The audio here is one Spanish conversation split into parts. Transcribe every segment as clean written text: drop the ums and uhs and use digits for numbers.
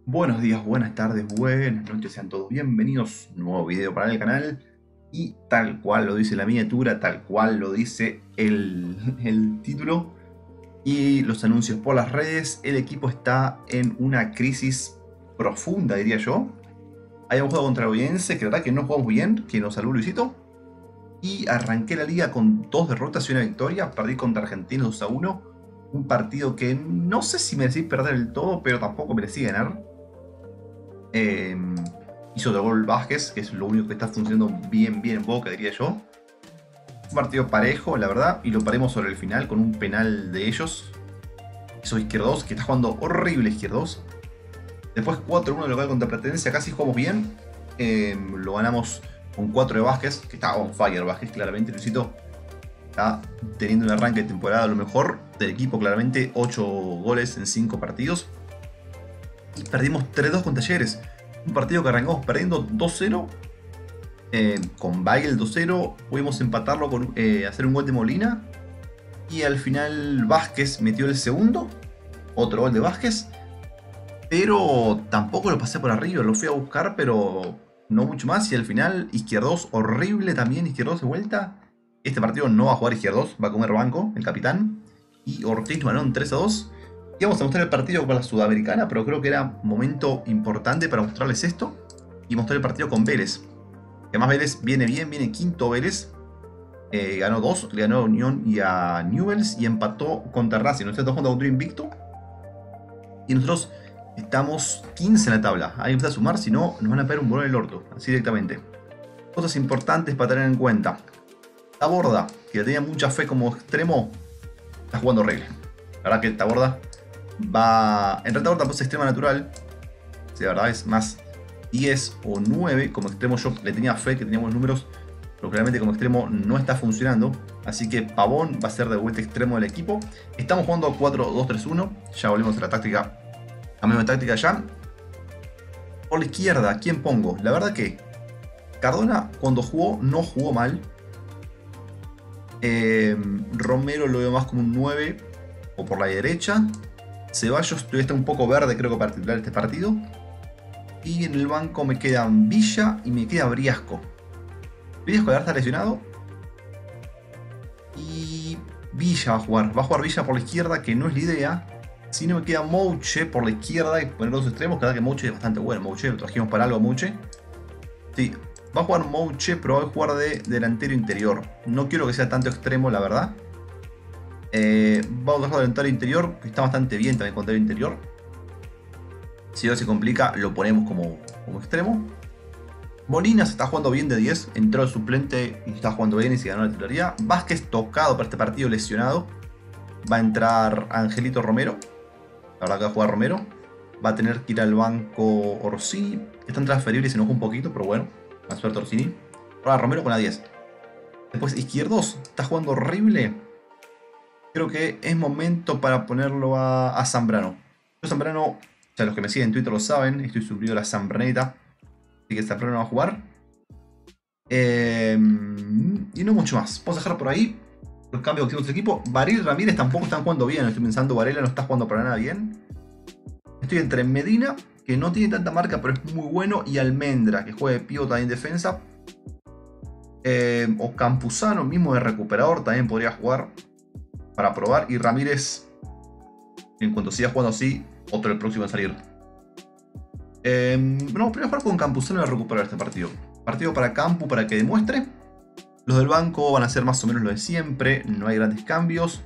Buenos días, buenas tardes, buenas noches, sean todos bienvenidos a un nuevo video para el canal. Y tal cual lo dice la miniatura, tal cual lo dice el título y los anuncios por las redes, el equipo está en una crisis profunda, diría yo. Hay un juego contra Oyense que la verdad que no jugamos bien, que nos saludó Luisito. Y arranqué la liga con 2 derrotas y una victoria, perdí contra Argentina 2-1. Un partido que no sé si merecí perder del todo, pero tampoco merecí ganar. Eh, Hizo otro gol Vázquez, que es lo único que está funcionando bien en Boca, diría yo. Un partido parejo, la verdad, y lo paremos sobre el final con un penal de ellos. Hizo Izquierdos, que está jugando horrible Izquierdos. Después 4-1 de local contra Platense, casi jugamos bien. Lo ganamos con 4 de Vázquez, que está on fire Vázquez, claramente. Luisito está teniendo un arranque de temporada lo mejor del equipo, claramente. 8 goles en 5 partidos. Y perdimos 3-2 con Talleres. Un partido que arrancamos perdiendo 2-0. Con Bail 2-0. Pudimos empatarlo con hacer un gol de Molina. Y al final Vázquez metió el segundo. Otro gol de Vázquez. Pero tampoco lo pasé por arriba. Lo fui a buscar, pero no mucho más. Y al final Izquierdos, horrible también. Izquierdos de vuelta. Este partido no va a jugar Izquierdos. Va a comer banco, el capitán. Y Ortiz ganó 3-2. Íbamos a mostrar el partido con la Sudamericana, pero creo que era un momento importante para mostrarles esto. Y mostrar el partido con Vélez. Además Vélez viene bien, viene quinto Vélez. Ganó 2, le ganó a Unión y a Newell's y empató contra Racing. Nosotros estamos jugando contra Invicto. Y nosotros estamos 15 en la tabla. Hay que empezar a sumar, si no nos van a pegar un bolón en el orto. Así directamente. Cosas importantes para tener en cuenta. Taborda, que tenía mucha fe como extremo, está jugando horrible. La verdad que Taborda va... En realidad Taborda es extrema natural. Si la verdad es más 10 o 9. Como extremo yo le tenía fe que teníamos números, pero claramente como extremo no está funcionando. Así que Pavón va a ser de vuelta extremo del equipo. Estamos jugando 4-2-3-1. Ya volvemos a la táctica. A misma táctica ya. Por la izquierda, ¿quién pongo? La verdad que Cardona cuando jugó no jugó mal. Romero lo veo más como un 9 o por la derecha. Ceballos todavía está un poco verde, creo que para titular este partido. Y en el banco me quedan Villa y me queda Briasco. Briasco ahora está lesionado. Y Villa va a jugar. Va a jugar Villa por la izquierda, que no es la idea. Si no me queda Mouche por la izquierda y poner los extremos. Que Mouche es bastante bueno. Mouche, lo trajimos para algo Mouche. Sí, va a jugar Mouche, pero va a jugar de delantero interior. No quiero que sea tanto extremo, la verdad. Vamos a dejar delantero interior, que está bastante bien también con delantero interior. Si no se complica, lo ponemos como extremo. Molina se está jugando bien de 10, entró de suplente y está jugando bien y se ganó la titularidad. Vázquez tocado para este partido, lesionado. Va a entrar Angelito Romero. La verdad que va a jugar Romero. Va a tener que ir al banco Orsini. Están transferibles y se enojó un poquito, pero bueno. Más suerte Orsini. Ahora Romero con la 10. Después Izquierdos. Está jugando horrible. Creo que es momento para ponerlo a Zambrano. Yo Zambrano, o sea, los que me siguen en Twitter lo saben. Estoy subido a la Zambraneta. Así que Zambrano va a jugar. Y no mucho más. Vamos a dejar por ahí los cambios que hicimos del equipo. Varela y Ramírez tampoco están jugando bien. Estoy pensando, Varela no está jugando para nada bien. Estoy entre Medina, que no tiene tanta marca, pero es muy bueno, y Almendra, que juega de pívot también en defensa. O Campuzano, mismo de recuperador, también podría jugar para probar. Y Ramírez, en cuanto siga jugando así, otro el próximo a salir. No, primero jugar con Campuzano y recuperar este partido. Partido para Campu, para que demuestre. Los del banco van a ser más o menos lo de siempre. No hay grandes cambios.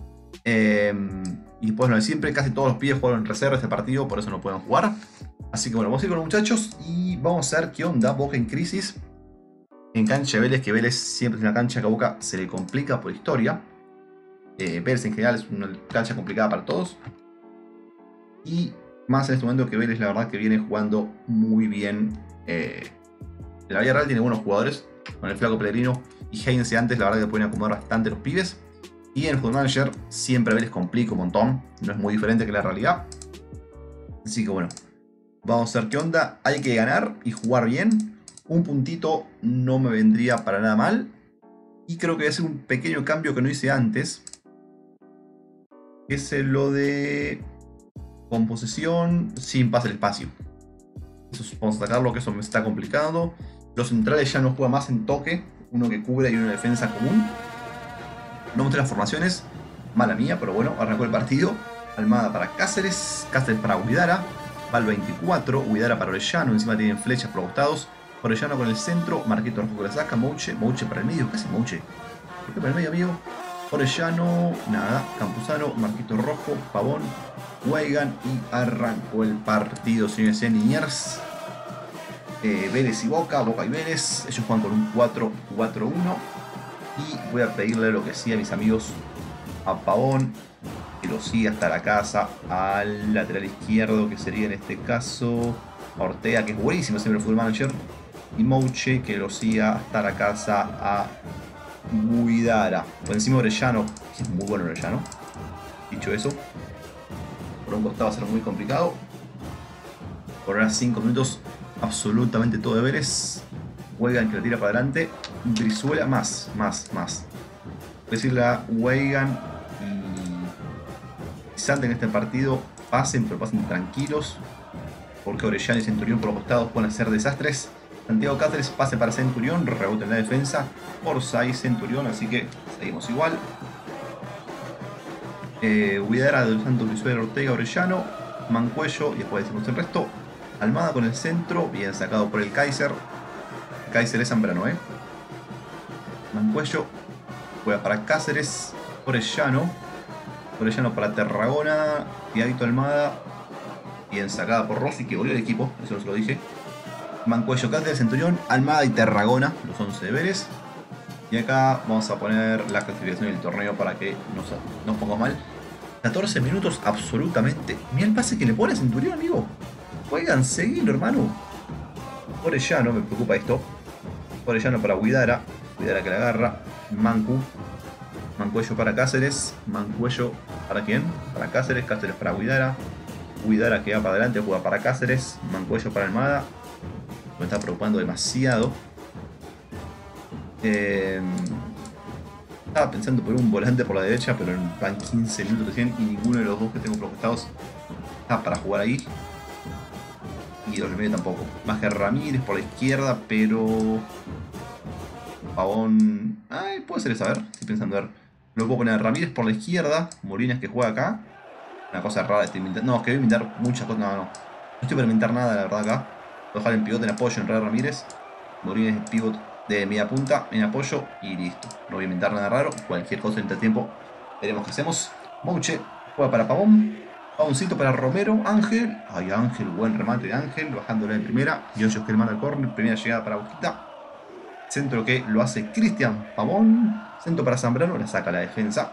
Y después lo de siempre. Casi todos los pibes jugaron en reserva este partido, por eso no pueden jugar. Así que bueno, vamos a ir con los muchachos y vamos a ver qué onda. Boca en crisis. En cancha de Vélez, que Vélez siempre es una cancha que a Boca se le complica por historia. Vélez en general es una cancha complicada para todos. Y más en este momento que Vélez la verdad que viene jugando muy bien. En la vida real tiene buenos jugadores. Con el Flaco Pellegrino y Heinze antes, la verdad que pueden acomodar bastante los pibes. Y en el Football Manager siempre Vélez complica un montón. No es muy diferente que la realidad. Así que bueno, vamos a ver qué onda. Hay que ganar y jugar bien. Un puntito no me vendría para nada mal. Y creo que voy a hacer un pequeño cambio que no hice antes. Que es lo de con posesión, sin pase al espacio. Eso, vamos a sacarlo, que eso me está complicado. Los centrales ya no juegan más en toque, uno que cubre y una defensa común. No mostré las formaciones, mala mía, pero bueno, arrancó el partido. Almada para Cáceres, Cáceres para Huidara, va el 24, Huidara para Orellano, encima tienen flechas por los costados. Orellano con el centro, Marquito Rojo que la saca, Mouche para el medio, casi Mouche. ¿Por qué para el medio, amigo? Orellano, nada, Campuzano, Marquito Rojo, Pavón, Weigan y arrancó el partido, señores y niñers. Vélez y Boca, Boca y Vélez, ellos juegan con un 4-4-1. Y voy a pedirle lo que sí a mis amigos, a Pavón, que lo siga hasta la casa, al lateral izquierdo, que sería en este caso Ortega, que es buenísimo siempre el Football Manager, y Mouche, que lo siga hasta la casa a Huidara. Por encima de Orellano, que es muy bueno Orellano. Dicho eso, por un costado va a ser muy complicado. Por ahora 5 minutos, absolutamente todo de Vélez. Weigan que lo tira para adelante. Brizuela más. Voy a decirle a Weigan y Santa en este partido pasen, pero pasen tranquilos, porque Orellano y Centurión por los costados pueden hacer desastres. Santiago Cáceres pase para Centurión, rebote en la defensa, Orza y Centurión, así que seguimos igual. Huidara del Santo Brizuela, Ortega, Orellano, Mancuello, y después decimos el resto. Almada con el centro, bien sacado por el Kaiser. Kaiser es Zambrano, Mancuello juega para Cáceres, Orellano para Tarragona, Tiaguito Almada, bien sacada por Rossi, que volvió el equipo, eso no se lo dije. Mancuello, Cáceres, Centurión, Almada y Tarragona, los 11 de Vélez. Y acá vamos a poner la clasificación del torneo para que nos pongamos mal. 14 minutos absolutamente. Mira el pase que le pone a Centurión, amigo. Juegan, seguilo, hermano. Orellano, me preocupa esto. Orellano para Huidara, Huidara que la agarra. Mancuello para Cáceres, Mancuello para quién? Para Cáceres, Cáceres para Huidara. Huidara que va para adelante, juega para Cáceres, Mancuello para Almada. Me está preocupando demasiado. Estaba pensando por un volante por la derecha, pero van 15 minutos recién y ninguno de los dos que tengo preocupados está para jugar ahí. Y los del medio tampoco. Más que Ramírez por la izquierda, pero Pavón... Ay, puede ser esa, a ver, estoy pensando, a ver. Lo puedo poner a Ramírez por la izquierda, Molinas que juega acá. Una cosa rara, estoy inventando. No, es que voy a inventar muchas cosas, no estoy para inventar nada, la verdad, acá. Voy a dejar el pivote en apoyo en Ramírez. Molinas el pivot de media punta en apoyo y listo. No voy a inventar nada raro, cualquier cosa en este tiempo veremos qué hacemos. Mouche juega para Pavón. Pavoncito para Romero, Ángel. Ay, Ángel, buen remate de Ángel, bajándole en primera. Y Hoyos que le manda el córner, primera llegada para Boquita. Centro que lo hace Cristian Pavón. Centro para Zambrano, la saca la defensa.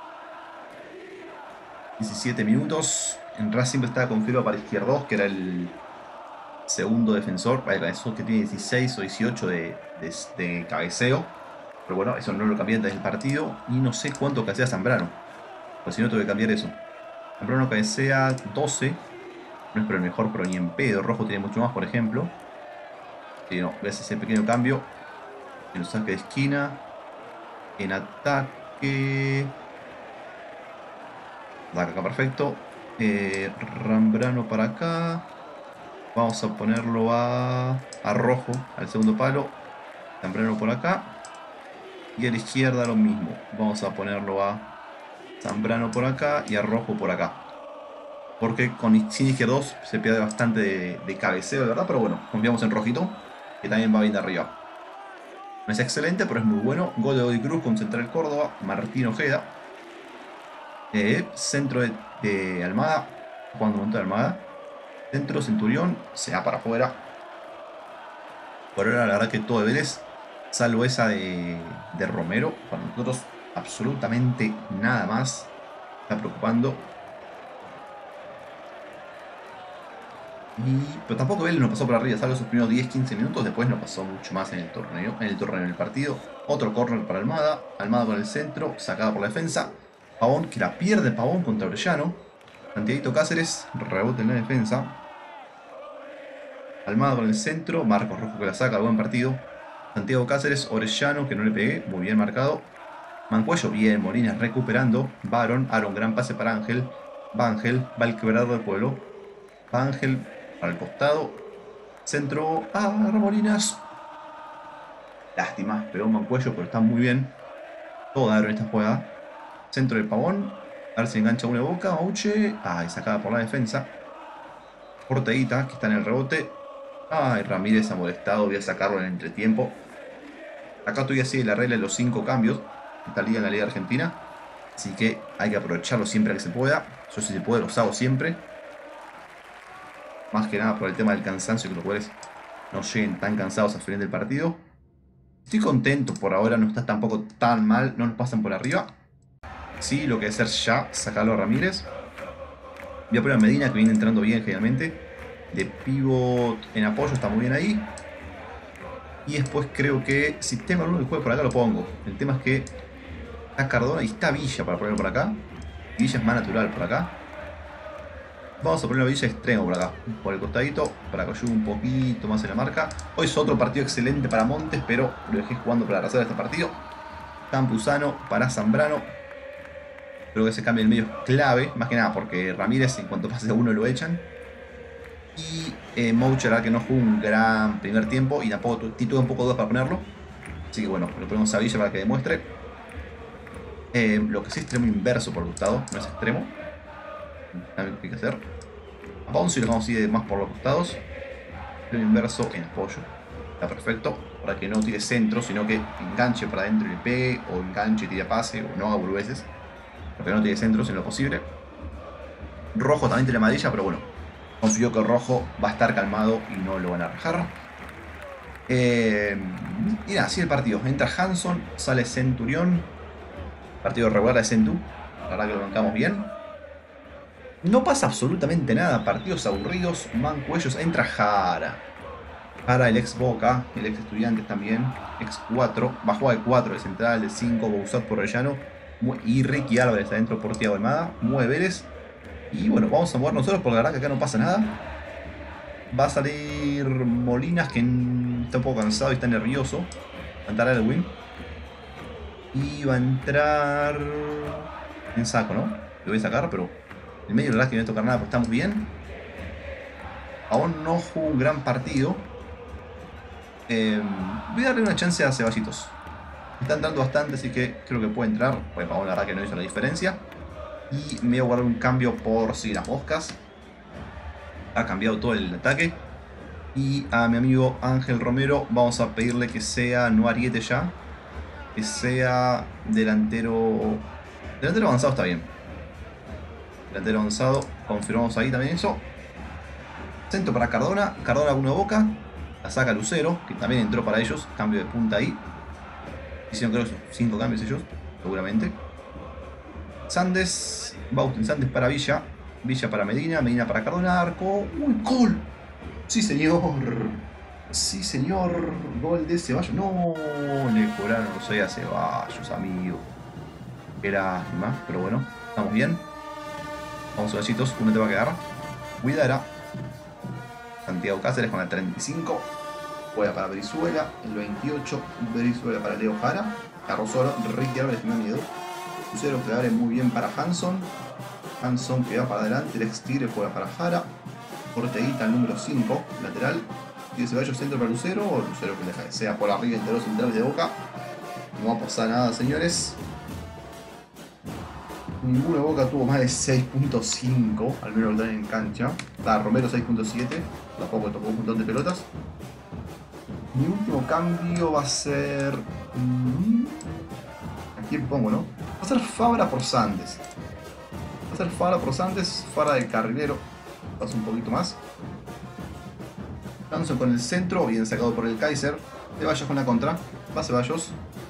17 minutos. En Racing siempre estaba con Filo para Izquierdos, que era el segundo defensor. Eso que tiene 16 o 18 de cabeceo. Pero bueno, eso no lo cambié antes del partido. Y no sé cuánto cabecea Zambrano. Pues si no, tengo que cambiar eso. Zambrano cabecea 12. No es por el mejor, pero ni en pedo. Rojo tiene mucho más, por ejemplo. Sí, no, ves ese pequeño cambio. En el saque de esquina. En ataque. Acá perfecto. Rambrano para acá. Vamos a ponerlo a Rojo, al segundo palo. Zambrano por acá. Y a la izquierda lo mismo. Vamos a ponerlo a Zambrano por acá y a Rojo por acá. Porque sin izquierdos se pierde bastante de cabeceo, de verdad. Pero bueno, confiamos en Rojito, que también va bien de arriba. No es excelente, pero es muy bueno. Gol de Godoy Cruz con Central Córdoba. Martín Ojeda. Centro de Almada. Jugando un montón de Almada. Centro, Centurión. Se va para afuera. Por ahora la verdad que todo de Vélez. Salvo esa de Romero. Para nosotros absolutamente nada más. Está preocupando. Pero tampoco Vélez nos pasó por arriba, salvo esos primeros 10-15 minutos. Después no pasó mucho más en el torneo. En el partido. Otro córner para Almada. Almada con el centro. Sacada por la defensa. Pavón, que la pierde Pavón contra Orellano. Santiaguito Cáceres. Rebote en la defensa. Almada con el centro. Marcos Rojo que la saca. Buen partido. Santiago Cáceres. Orellano, que no le pegué. Muy bien marcado. Mancuello, bien. Molinas recuperando. Aaron, gran pase para Ángel. Va Ángel, va el quebrador del pueblo. Va Ángel para el costado. Centro. ¡Ah, Ramolinas! Lástima, pegó un mancuello, pero está muy bien. Todo dar en esta jugada. Centro del Pavón. A ver si engancha una boca. Mauche. Ay, sacada por la defensa. Porteguita, que está en el rebote. Ay, Ramírez ha molestado. Voy a sacarlo en el entretiempo. Acá todavía sigue la regla de los 5 cambios. Esta liga en la Liga Argentina. Así que hay que aprovecharlo siempre que se pueda. Yo si se puede los hago siempre. Más que nada por el tema del cansancio, que los jugadores no lleguen tan cansados al final del partido. Estoy contento por ahora, no está tampoco tan mal. No nos pasan por arriba. Sí, lo que hacer ya, sacarlo a Ramírez. Voy a poner a Medina, que viene entrando bien generalmente. De pivot en apoyo, está muy bien ahí. Y después creo que si tengo alguno que juegue por acá lo pongo. El tema es que está Cardona y está Villa para ponerlo por acá. Villa es más natural por acá. Vamos a poner a Villa extremo por acá. Por el costadito, para que ayude un poquito más en la marca. Hoy es otro partido excelente para Montes, pero lo dejé jugando para arrasar este partido. Campuzano para Zambrano. Creo que ese cambio en medio es clave, más que nada porque Ramírez en cuanto pase a uno lo echan. Y Moucher, que no jugó un gran primer tiempo y tampoco tuvo un poco de dudas para ponerlo. Así que bueno, lo ponemos a Villa para que demuestre. Lo que sí es extremo inverso por costado, no es extremo. También hay que hacer. A Ponzi lo vamos a ir más por los costados. Extremo inverso en apoyo. Está perfecto. Para que no tire centro, sino que enganche para adentro y le pegue. O enganche y tire pase. O no haga boludeces. Para que no tire centros en lo posible. Rojo también tiene amarilla, pero bueno. Confío que Rojo va a estar calmado y no lo van a rajar. Y nada, así el partido. Entra Hanson, sale Centurión. Partido regular de Centu. La verdad que lo bancamos bien. No pasa absolutamente nada. Partidos aburridos, mancuellos. Entra Jara. Jara, el ex Boca, el ex Estudiantes también. Ex 4. Va a jugar de 4, de central, de 5. Bouzat por Rellano. Y Ricky Álvarez adentro por Thiago Almada. Mueve Vélez. Y bueno, vamos a mover nosotros porque la verdad que acá no pasa nada. Va a salir Molinas, que está un poco cansado y está nervioso. Va a entrar Edwin. Y va a entrar en saco, ¿no? Lo voy a sacar, pero en medio la verdad que no voy a tocar nada porque estamos bien. Aún no jugó un gran partido. Voy a darle una chance a Ceballitos. Está entrando bastante, así que creo que puede entrar. Pues Pavón la verdad que no hizo la diferencia. Y me voy a guardar un cambio por si las moscas. Ha cambiado todo el ataque. Y a mi amigo Ángel Romero vamos a pedirle que sea, no Ariete ya, que sea delantero. Delantero avanzado está bien. Delantero avanzado, confirmamos ahí también eso. Centro para Cardona. Cardona con una boca. La saca Lucero, que también entró para ellos. Cambio de punta ahí. Hicieron creo 5 cambios ellos, seguramente. Sandes. Baustin Sandes para Villa. Villa para Medina. Medina para Cardona. Arco. ¡Uy, gol! Sí, señor. Sí, señor. Gol de Ceballos. No, le cobraron los 6 a Ceballos, amigo. Qué lástima, pero bueno, estamos bien. Vamos, Ceballitos, uno te va a quedar. Cuidara. Santiago Cáceres con la 35. Juega para Brizuela. El 28. Brizuela para Leo Jara. Carrozoro. Ricky Álvarez me da miedo. Lucero que abre muy bien para Hanson. Hanson que va para adelante. El ex Tigre juega para Jara. Porteguita el número 5, lateral. Y Ceballos centro para Lucero. O Lucero que deja que sea por arriba entre los centrales de Boca. No va a pasar nada, señores. Ninguna Boca tuvo más de 6.5, al menos lo en cancha. Romero 6.7, tampoco tocó un montón de pelotas. Mi último cambio va a ser... ¿A quién pongo, no? Va a ser Fabra por Sandes. Va a ser Fabra por Sandes, Fabra del carrilero. Pasa un poquito más. Hanson con el centro, bien sacado por el Kaiser. Ceballos con la contra. Va Ceballos.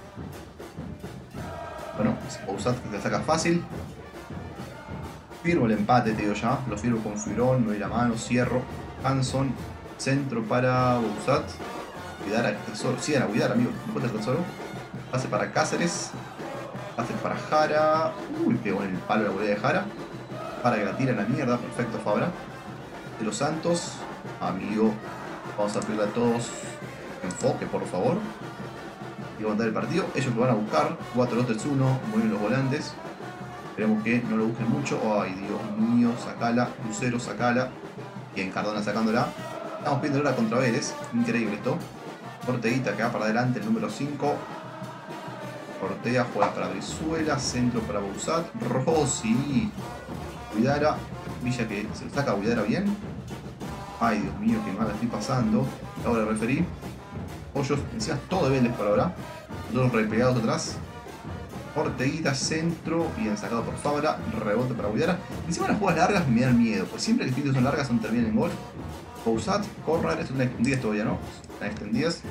Bueno, Bouzat que te saca fácil. Firmo el empate, te digo ya. Lo firmo con Fibrón, me doy la mano, cierro. Hanson, centro para Bouzat. Cuidar al Tesoro. Sigan a cuidar, amigo. No importa el Tesoro. Pase para Cáceres. Pase para Jara. Uy, pegó en el palo la volea de Jara. Para que la tiren a la mierda. Perfecto, Fabra. De los Santos. Amigo. Vamos a pedirle a todos enfoque, por favor. Y aguantar el partido. Ellos lo van a buscar. 4-2-3-1. Muy bien los volantes. Esperemos que no lo busquen mucho. Ay, Dios mío, sacala. Lucero, sacala. Bien, Cardona sacándola. Estamos viendo ahora contra Vélez. Increíble esto. Orteguita que va para adelante, el número 5. Ortega juega para Brizuela. Centro para Bouzat. Rossi. Guidara. Villa que se lo saca a Guidara bien. Ay, Dios mío, qué mal estoy pasando. Ahora referí. Hoyos, encima todo de Vélez por ahora. Dos repegados atrás. Orteguita, centro, bien sacado por Fabra, rebote para Guidara. Encima las jugadas largas me dan miedo, pues siempre que los son largas son terminan en gol. Bouzat, Corral, esto están extendidas todavía, ¿no? Están extendidas.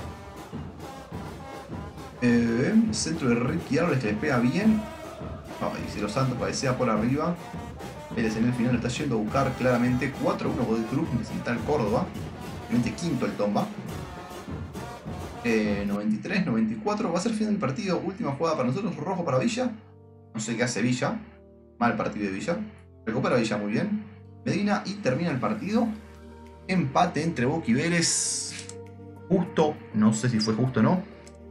Centro de Ricky Árboles que le pega bien. Y si los Santos parecía por arriba. Vélez en el final está yendo a buscar claramente 4-1 Godoy Cruz, necesita el Córdoba. Obviamente quinto el Tomba. 93, 94, va a ser final del partido, última jugada para nosotros, rojo para Villa. No sé qué hace Villa, mal partido de Villa. Recupera Villa muy bien. Medina y termina el partido. Empate entre Boca y Vélez. Justo, no sé si fue justo o no.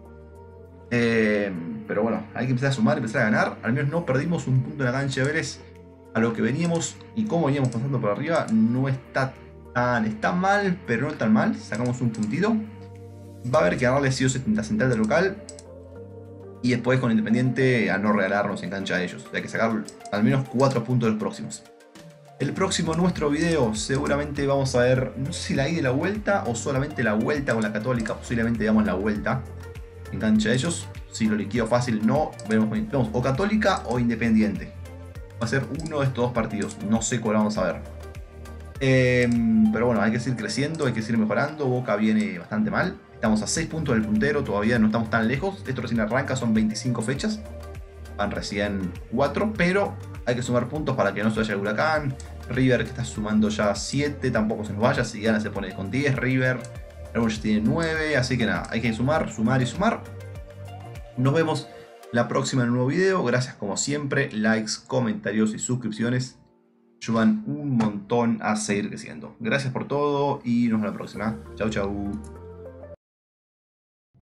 Pero bueno, hay que empezar a sumar, empezar a ganar. Al menos no perdimos un punto en la cancha de Vélez. A lo que veníamos y cómo veníamos pasando por arriba, no está tan... Está mal, pero no tan mal. Sacamos un puntito. Va a haber que ganarle sí o sí la central del local. Y después con Independiente a no regalarnos en cancha de ellos. Hay que sacar al menos 4 puntos de los próximos. El próximo nuestro video seguramente vamos a ver, no sé si la ida y la vuelta o solamente la vuelta con la Católica. Posiblemente veamos la vuelta en cancha de ellos. Si lo liquido fácil no, vemos o Católica o Independiente. Va a ser uno de estos dos partidos. No sé cuál vamos a ver. Pero bueno, hay que seguir creciendo, hay que seguir mejorando. Boca viene bastante mal. Estamos a 6 puntos del puntero, todavía no estamos tan lejos. Esto recién arranca, son 25 fechas. Van recién 4, pero hay que sumar puntos para que no se vaya el Huracán. River que está sumando ya 7, tampoco se nos vaya. Si gana se pone con 10. River tiene 9, así que nada, hay que sumar, sumar y sumar. Nos vemos la próxima en un nuevo video. Gracias como siempre, likes, comentarios y suscripciones. Ayudan un montón a seguir creciendo. Gracias por todo y nos vemos la próxima. Chau, chau.